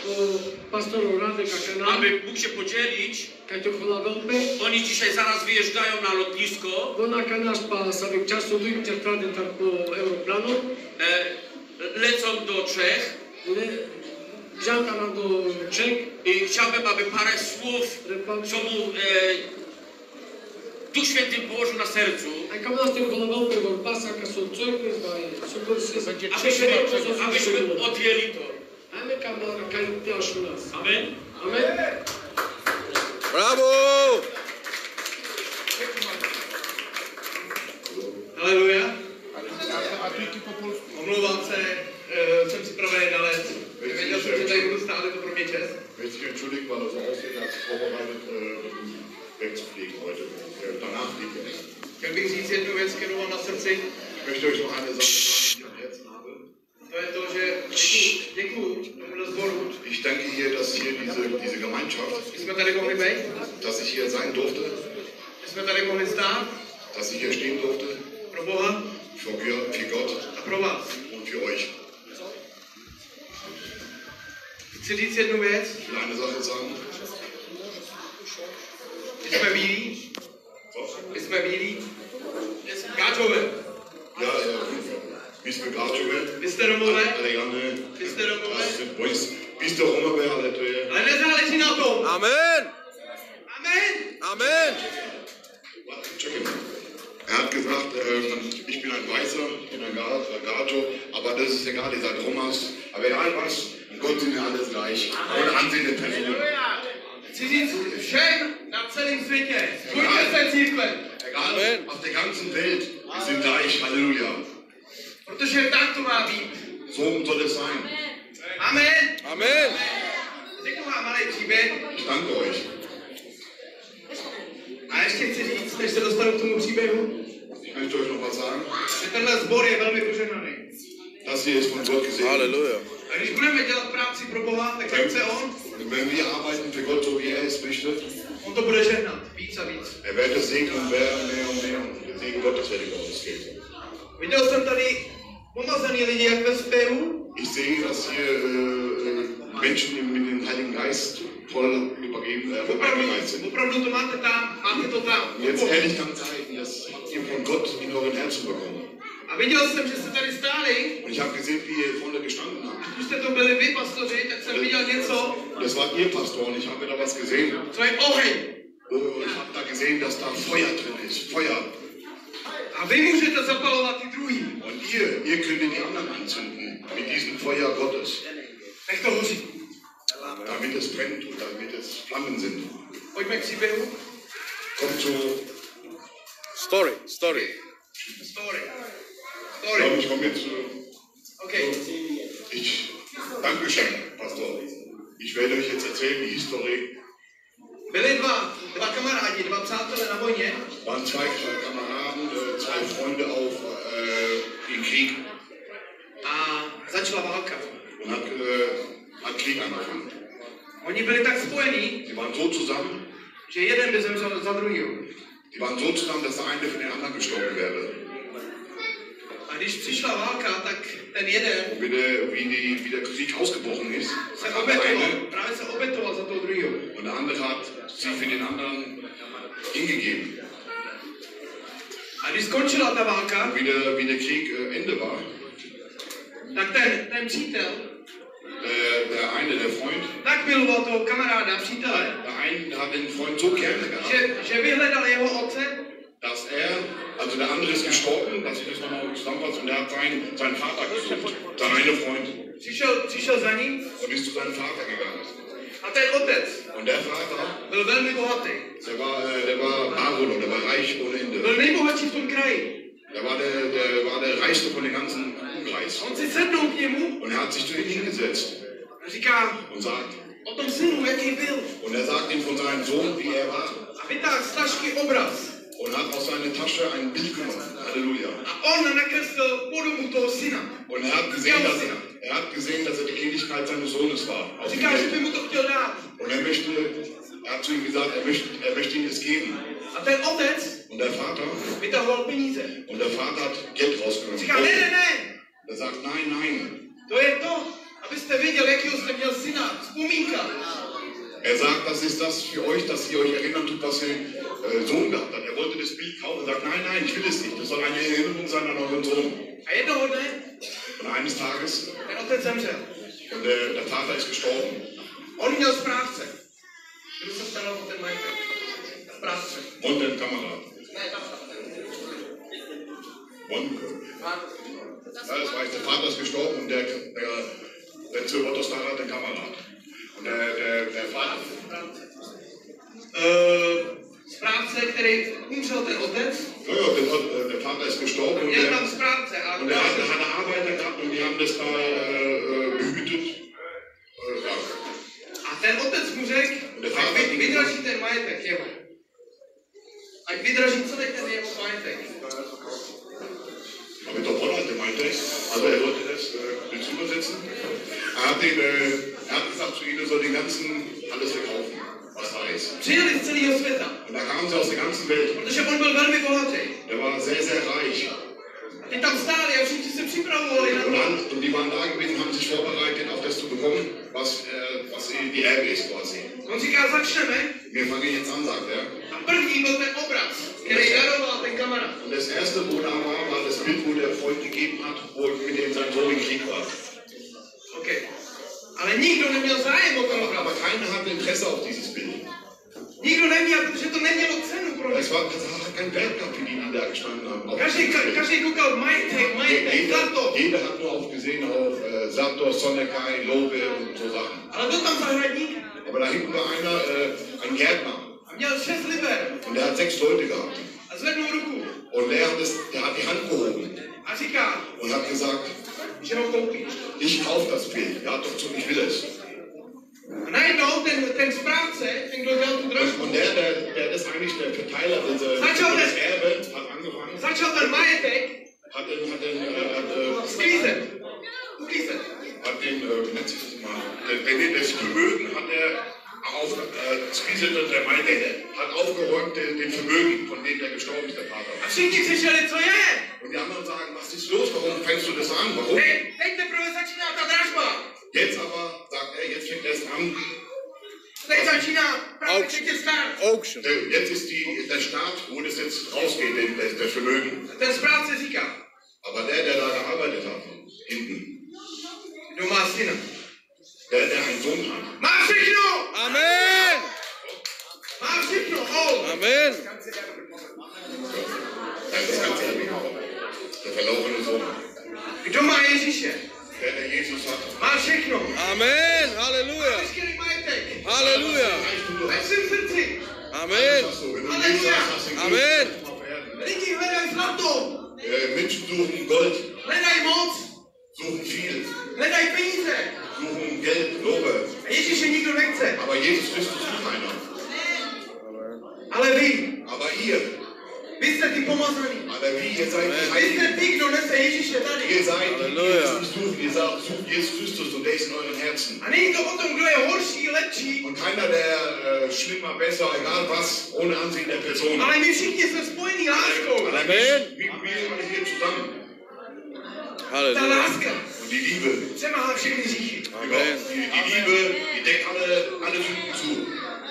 aby mógł się podzielić. Oni dzisiaj zaraz wyjeżdżają na lotnisko. Lecą do Czech. I chciałbym, aby parę słów, co mu Duch Święty położył na sercu, abyśmy odjęli to. Amen. Amen. Brawo! Haleluja. Omlouvám se, jsem připravený na let. Věděl jsem, že tady budu stát jako pro mě čest. Möchte ich entschuldigen, weil er so aussieht, als vorbereitet wegzufliegen heute. Danach fliegt er. Chtěl bych říct jednu věc, kterou mám na srdci. Ich möchte euch noch eine Sache sagen, die ich am Herzen habe. To je to, že děkuju tomuhle sboru. Ich danke hier, dass hier diese Gemeinschaft, Že jsme tady mohli být. dass ich hier sein durfte, Že jsme tady mohli stát. dass ich hier stehen durfte. Pro Boha. Für Gott A pro vás. und für euch. Chci říct jednu věc. Ich will eine Sache sagen. My jsme bílí. My jsme bílí. Gáčové. Ja, vi jsme Gáčové. Vy jste Romové. Ale Vy jste Romové. Vi jste Romové, ale to je... Ale nezáleží na tom. Amen! Amen. Amen! Er hat gesagt, ich bin ein Weißer, ich bin ein Gato, aber das ist egal, ihr seid Romas. Aber egal was, Gott sind wir alles gleich. Und ansehende Personen. Chci říct všem na celém světě. Spojte se církve. Egal, auf der ganzen Welt, wir sind gleich. Halleluja. Protože tak to má být. So soll es sein. Amen. Amen! Řeknu vám malý příběh. Ich danke euch. A ještě chci říct, než se dostanu k tomu příběhu, Ich möchte euch noch was sagen. že tenhle sbor je velmi požehnaný. Das hier ist von Gott gesehen. Halleluja! A když budeme dělat práci pro Boha, tak jak chce On, Wenn wir arbeiten für Gott, so wie er es möchte, On to bude žehnat víc a víc. er wird es segnen, mehr und mehr. Und der Segen Gottes wird über uns gehen. Viděl jsem tady pomazaný lidi jak ve zpěvu, Ich sehe, dass hier Menschen mit dem Heiligen Geist voll übergeben sind. opravdu to máte tam, máte to tam. Jetzt ehrlich kann zeigen, das habt ihr von Gott in euren Herzen bekommen. A viděl jsem, že jste tady stáli, Und ich habe gesehen, wie ihr vorne gestanden habt. když jste to byli vy, pastoři, tak jsem viděl něco, Das war ihr Pastor und ich habe da was gesehen. co je oheň. Ich habe da gesehen, dass da Feuer drin ist. Feuer. A vy můžete zapalovat ty druhý. Und ihr könnt die anderen anzünden mit diesem Feuer Gottes. Nech to hoří. Damit es brennt und damit es Flammen sind. Pojďme k příběhu. Kommt zu... Story. Story. Ich komme jetzt zu... OK. Dankeschön, Pastor. Ich werde euch jetzt erzählen die Historie. Byli dva kamarádi, dva přátelé na vojně. Waren zwei Kameraden, zwei Freunde auf den Krieg. A začala válka. Und hat Krieg angefangen. Oni byli tak spojení, Die waren so zusammen, že jeden by zemřel za druhýho. die waren so zusammen, dass der eine für den anderen gestorben wäre. A když přišla válka, tak ten jeden Wie der Krieg ausgebrochen ist, se obětoval, právě se obětoval za toho druhého. und der andere hat sich für den anderen hingegeben. A když skončila ta válka, Wie der Krieg Ende war, tak ten přítel der Freund, tak miloval toho kamaráda, přítele, der eine hat den Freund so gerne gehabt, že vyhledal jeho otce, dass also der andere ist gestorben, dass ich das nochmal zusammenfasse, und er hat seinen Vater gesucht, der eine Freund, přišel za ním und ist zu seinem Vater gegangen. a ten otec Und der Vater, byl velmi bohatý. der war Baron, der war reich ohne Ende. Byl nejbohatší v tom kraji. Der war der Reichste von den ganzen Umkreis. On si sednul k němu Und er hat sich zu ihm hingesetzt a říká und sagt, o tom synu, jaký byl. und er sagt ihm von seinem Sohn, wie er war. A vytáhl z tašky obraz. Und hat aus seiner Tasche ein Bild genommen. Halleluja. A on nakreslil podobu toho syna. Und er hat gesehen, dass er die Ähnlichkeit seines Sohnes war. Auf Říká, že by mu to chtěl dát. Und er hat zu ihm gesagt, er möchte ihm es geben. A ten otec Und der Vater vytahoval peníze. hat Geld rausgenommen. Říká, ne. Er sagt, nein. To je to, abyste věděli, jakýho jste měl syna. vzpomínka. Er sagt, das ist das für euch, dass ihr euch erinnern tut, was ihr Sohn gehabt hat. Er wollte das Bild kaufen und sagt, nein, nein, ich will es nicht. Das soll eine Erinnerung sein an euren Sohn. A jednoho dne Und eines Tages, ten otec zemřel. und der Vater ist gestorben. On měl správce. Kdo se staral o ten majetek? Správce. Und den Kamerad. Ne, tam. Und, ja, das weiß, der Vater ist gestorben und der Zöbertoster hat den Kamerad. Und der Vater... Správce, který umřel ten otec. Ja, der Vater ist gestorben und Měl tam správce. er hat Arbeiter gehabt und die haben das da behütet. Ja. A ten otec mu řekl, ať vydraží ten majetek jeho. Ať vydraží celý ten jeho majetek. Aber mit der Polland meinte ich, also er wollte das übersetzen. Er hat gesagt zu ihnen, er soll den ganzen alles verkaufen, was da ist. Přijeli z celého světa. Und da kamen sie aus der ganzen Welt. Protože on byl velmi bohatý. Der war sehr, sehr reich. Ty tam stáli a všichni se připravovali na to. Und die waren da gewesen, haben sich vorbereitet, auf das zu bekommen, was die Erbe ist quasi. On říká, začneme. Wir fangen jetzt an, sagt er. A první byl ten obraz, který daroval ten kamarád. Und das erste, wo da war das Bild, wo der Freund gegeben hat, wo mit dem sein Sohn im Krieg war. Okay. Ale nikdo neměl zájem o ten obraz. Aber keiner hatte Interesse auf dieses Bild. Nikdo neměl, protože to nemělo cenu pro Es hat kein Wert gehabt für die, die da gestanden haben. Každý koukal majetek, zlato. Jeder hat nur gesehen auf Sator, Sonnekai, Lobe und so Sachen. Ale byl tam zahradník Aber da hinten war einer, ein Gärtner. a měl 6 liber. Und der hat 6 Leute gehabt. A zvednul ruku. Und der hat die Hand gehoben A říká, und hat gesagt, že ho koupíš. ich kaufe das Bild. Ja, doch zu, ich will es. A najednou ten správce, ten, kdo dělal tu dražbu, Und der ist eigentlich der Verteiler des Erbe, hat angefangen, začal ten majetek hat sklízet. Uklízet. nennt sich das mal, das Vermögen hat der Meinte, hat aufgeräumt den Vermögen, von dem der gestorben ist, der Vater. A všichni přišli, co je? Und die anderen sagen, was ist los, warum fängst du das an, warum? Hej, teď teprve začíná ta dražba. Jetzt aber, sagt er, jetzt fängt erst an. Teď začíná právě třetí start. Auction. Jetzt ist der Start, wo das jetzt rausgeht, der Vermögen. Ten správce říká, Aber der da gearbeitet hat, hinten, kdo má syna. der einen Sohn hat. Má všechno! Amen. Má všechno! Oh. Amen. Das ist ganz ehrlich. Der verlorene Sohn. Kdo má Ježíše? Der Jesus hat. Má všechno. Amen. Má Hallelujah. veškerý majetek. Hallelujah. Ve svém srdci. Amen. Amen. Lidi hledají zlato. Menschen suchen Gold, Hledají moc. suchen viel, Hledají peníze. suchen Geld, Lobe. A Ježíše nikdo nechce. Aber Jesus Christus sucht keiner. Ale vy. Aber ihr, Vy jste ty pomazaný. aber wie, ihr seid die Vy Heiligen. jste ty, kdo nese Ježíše tady. Ihr seid die, die Halleluja. Jesus nicht suchen. Ihr sucht Jesus Christus und der ist in euren Herzen. A není to o tom, kdo je horší, lepší. Und keiner, der schlimmer, besser, egal was, ohne Ansehen der Person. Ale my všichni jsme spojení láskou. Allein Amen. wir alle hier zusammen. Ta Hallelujah. láska Und die Liebe, přemáhá všechny hříchy. Amen. die Liebe, die deckt alle Sünden zu.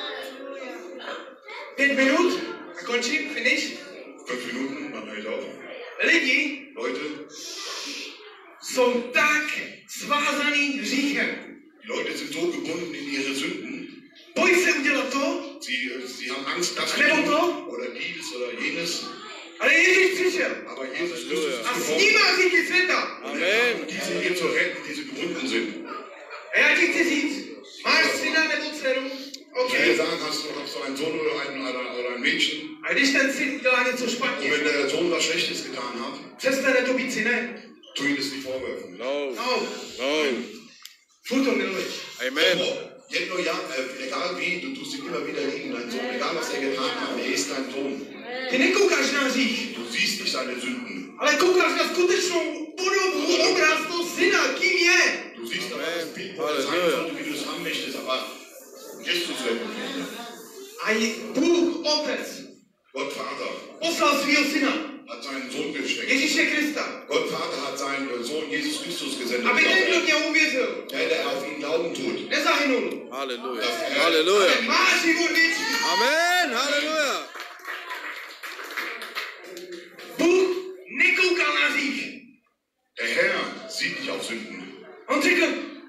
5 minut a končím, finish. 5 Minuten, dann höre ich auf. Lidi Leute, jsou tak svázaný hříchem. die Leute sind so gebunden in ihre Sünden. Bojí se udělat to, Sie haben Angst, das Nebo zu to? tun oder dies oder jenes. ale Ježíš přišel Aber Jesus Christus a ist snímá hříchy světa. Amen. diese hier zu retten, die sie gebunden sind. A já ti chci říct, máš syna nebo dceru, Ich will OK. dir sagen, hast du einen Sohn oder ein Mädchen, A když ten syn dělá něco und špatně, wenn der Sohn was Schlechtes getan hat, přestane to být synem. tu ihm das nicht vorwerfen. No. No, No. furt to miluješ. Amen. Jedno Jahr, egal wie, du tust ihn immer wieder lieben, dein Sohn, egal was er getan hat, er ist dein Sohn. Ty nekoukáš na hřích, Du siehst nicht seine Sünden. ale koukáš na skutečnou podobu, obraz toho syna, kým je. Du siehst aber das Bild, wo Halleluja. er sein sollte, wie du es haben möchtest, aber Christus retten. A Bůh, Otec, Gott Vater poslal svého syna, hat seinen Sohn geschenkt. Ježíše Krista. Gott Vater hat seinen Sohn Jesus Christus gesendet. Aby ten, kdo mě uvěřil, Der auf ihn Glauben tut. nezahynul, Halleluja. Ale Halleluja. má život věčný. Amen. Halleluja. Bůh nekoukal na hřích. Der Herr sieht nicht auf Sünden. On řekl,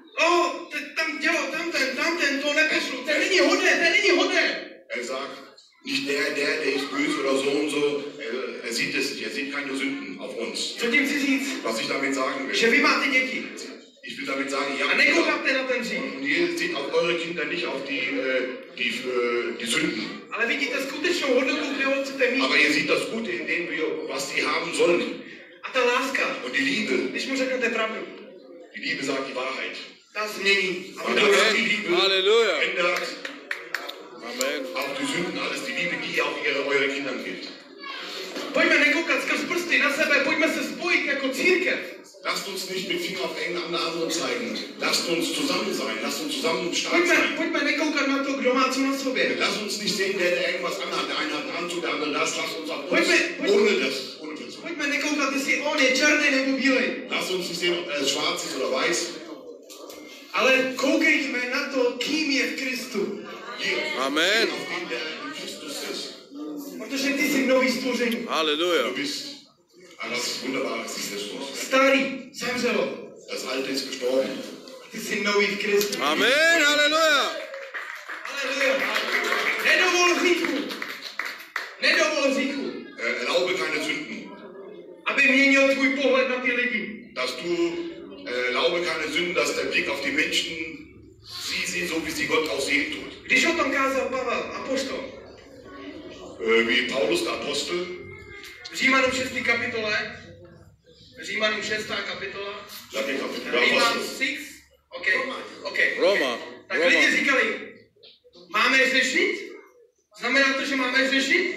tamten, to nepošlo, ten není hodný. Er sagt, nicht der ist böse oder so und so. Er sieht es nicht. Er sieht keine Sünden auf uns. Co tím chci říct? Was ich damit sagen Že will. vy máte děti. Ich will damit sagen, ja, A nekoukáte na ten hřích. und ihr seht auf eure Kinder nicht auf die Sünden. Ale vidíte skutečnou hodnotu, kterou chcete mít. Aber ihr seht das Gute in dem, was sie haben sollen. A ta láska, Und die Liebe, když mu řeknete pravdu, die Liebe sagt die Wahrheit. ta změní. A Und to das je. ist die Liebe, Halleluja. ändert Amen. auch die Sünden alles. Die Liebe, die ihr auch eure Kindern gebt. Pojďme nekoukat skrz prsty na sebe, pojďme se spojit jako církev. Lasst uns nicht mit Finger auf andere zeigen. Lasst uns zusammen sein. Lasst uns zusammen stark sein. Pojďme nekoukat na to, kdo má co na sobě. Lass uns nicht sehen, der irgendwas anhat. Der eine hat einen Anzug, der andere das. Lass uns auf uns, Pojďme- ohne Bezug. Pojďme nekoukat, jestli on je černý nebo bílej. Lass uns nicht sehen, ob er schwarz ist oder weiß. Ale koukejme na to, kým je v Kristu. Amen. Auf den, der in Christus ist. Protože ty jsi nový stvoření. Halleluja. Du bist, das ist wunderbar, das ist Christus. Starý zemřelo. Das Alte ist gestorben. Ty jsi nový v Kristu. Amen. Halleluja. Halleluja. Nedovol hříchu. Nedovol hříchu. Erlaube keine Sünden. Aby měnil tvůj pohled na ty lidi. Dass du erlaube keine Sünden, dass der Blick auf die Menschen sie so, wie sie Gott auch sehen tut. Když o tom kázal Pavel, apoštol, Wie Paulus der Apostel. v Římanům 6. kapitole, Římanům 6. kapitola, Jakie Kapitel? Římanům Apostel. 6, OK. Roma. Tak Roma. lidi říkali, máme řešit? Znamená to, že máme řešit?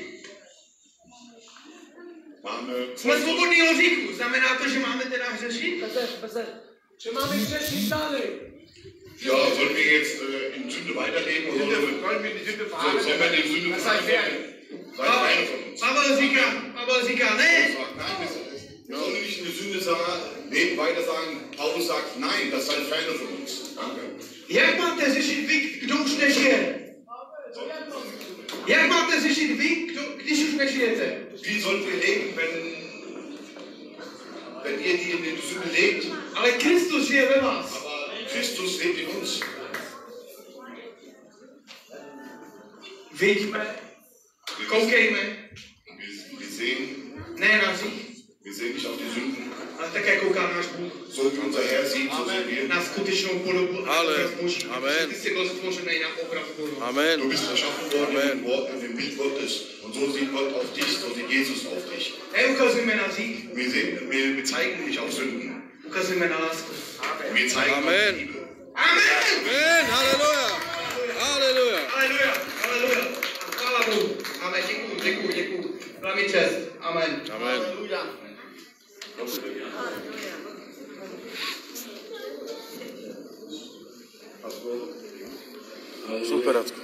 Máme Jsme svobodní od hříchu, znamená to, že máme teda řešit? Že máme hřešit dále. Ja, sollen wir jetzt in Sünde weiterleben oder Wollen wir die Sünde sollen wir in Sünde Das sei fair. Seid einer von uns. Pavel říká, ne, Nein, wir sollen nicht in die Sünde leben, weiter sagen. Paulus sagt, nein, das sei ferne von uns. Danke. jak máte řešit vy, kdo už nežije? Jak máte řešit vy, když už nežijete? Wie sollen wir leben, wenn ihr, die in der Sünde lebt, Ale Kristus žije ve vás. aber Christus lebt in uns? Vidíme, koukejme, Wir sehen, ne na hřích, wir sehen nicht auf die Sünden. ale také kouká náš Bůh. So wie unser Herr sieht, so sehen wir. Na skutečnou podobu a Ale. obraz Boží. Amen. Ty jsi byl stvořený na obraz Boží. Amen. Du bist erschaffen worden Amen. im Wort, in dem Bild Gottes. Und so sieht Gott auf dich, so sieht Jesus auf dich. Neukazujeme na hřích, Wir zeigen nicht auf Sünden. ukazujeme na lásku. Wir zeigen Amen. auf Liebe. Amen! Amen. Halleluja. Halleluja. Aleluja, aleluja. Chvála Bohu. Amen, děkuju. Byla mi čest. Amen. Amen. Super, Radko.